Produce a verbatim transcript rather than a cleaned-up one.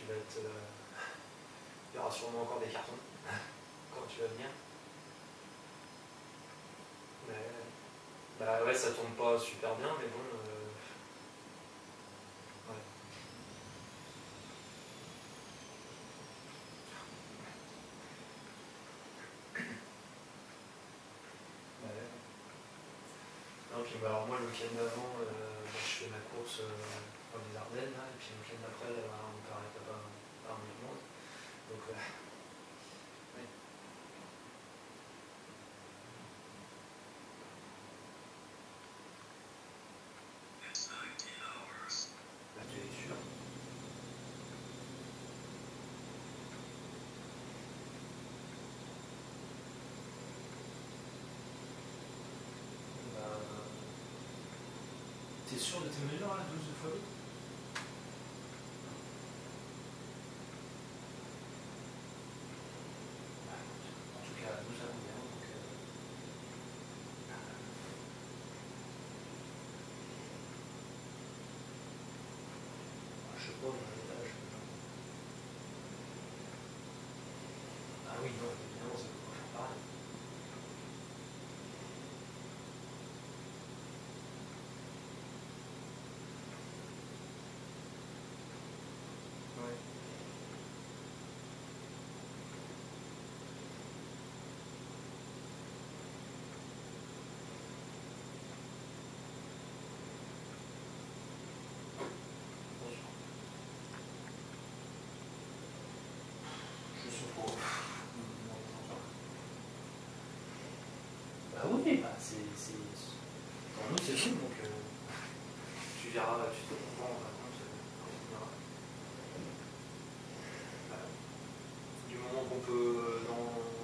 vas être... Euh, il y aura sûrement encore des cartons quand tu vas venir. Mais, bah ouais, ça tombe pas super bien, mais bon... Euh, ouais. Ouais. Non, puis bah, alors moi, le week-end d'avant, euh, bah, je fais ma course euh, dans les Ardennes, là, et puis le week-end d'après, bah, on part avec papa par le monde. Donc, euh, ouais. Bah, tu es sûr. Bah, t'es sûr de tes mesures, là, douze fois huit? En tout cas, douze à combien, donc... Euh, je sais pas, mais là, je... Ah oui, non, évidemment, ça peut pas faire pareil. Ouais. Je sais pas. Bah oui, bah c'est... Pour nous, c'est tout, donc... Euh, tu verras, tu te comprends en vacances quand on verra. Voilà. Du moment qu'on peut, dans